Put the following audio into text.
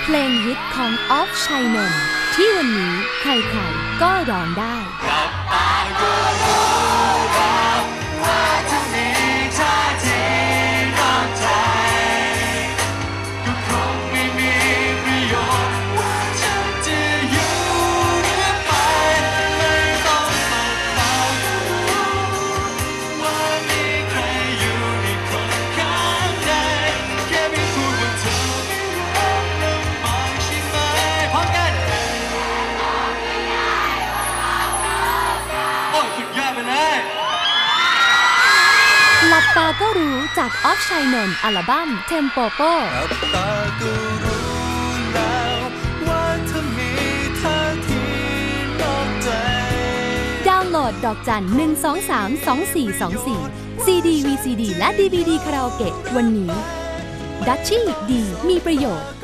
เพลงฮิตของออฟชัยนนท์ที่วันนี้ใครๆก็ร้องได้กับตาก็รู้ว่าเธอมีท่าทีนอกใจก็คงไม่มีประโยชน์ว่าเธอจะอยู่หรือไปไม่ต้องมาเฝ้าว่ามีใครอยู่อีกคนข้างในแค่ไม่พูดว่าเธอไม่รักลำบากใช่ไหมพร้อมกันโอ้ยสุดยอดไปเลยหลับตาก็รู้จากออฟชัยนนท์อัลบั้มเทมโปโปหลับตาก็รู้แล้วว่าเธอมีท่าทีนอกใจดาวน์โหลดดอกจัน 1232424 CD VCD และ DVD คาราโอเกะวันนี้ดัชชี่ดีมีประโยชน์